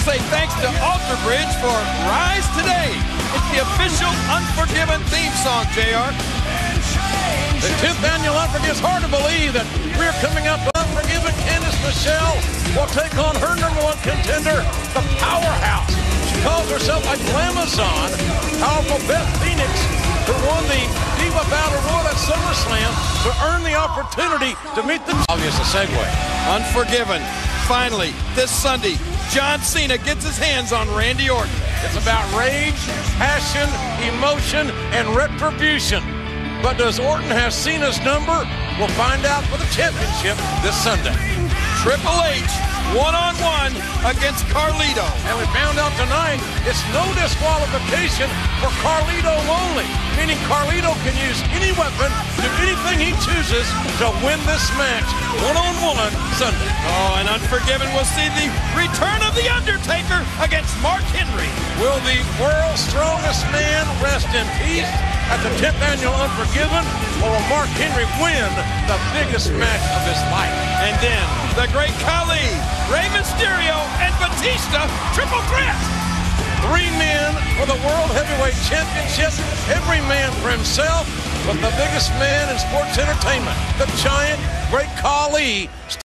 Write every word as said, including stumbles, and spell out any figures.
say thanks to Alter Bridge for Rise Today. It's the official Unforgiven theme song, J R. The tenth annual Unforgiven. It's hard to believe that we're coming up to Unforgiven. Candice Michelle will take on her number one contender, the Powerhouse. She calls herself a Glamazon. Powerful Beth Phoenix, who won the Diva Battle Royal at SummerSlam to earn the opportunity to meet the... Obvious a segue. Unforgiven. Finally, this Sunday, John Cena gets his hands on Randy Orton. It's about rage, passion, emotion, and retribution. But does Orton have Cena's number? We'll find out for the championship this Sunday. Triple H, one-on-one against Carlito. And we found out tonight it's no disqualification for Carlito only, meaning Carlito can use any weapon, do anything he chooses to win this match one-on-one Sunday. Oh, and Unforgiven will see the return of The Undertaker against Mark Henry. Will the world's strongest man rest in peace at the tenth annual Unforgiven, or will Mark Henry win the biggest match of his life? And then the great Khali, Rey Mysterio, and Batista, triple threat. Three men for the World Heavyweight Championship, every man for himself, but the biggest man in sports entertainment, the giant, great Khali.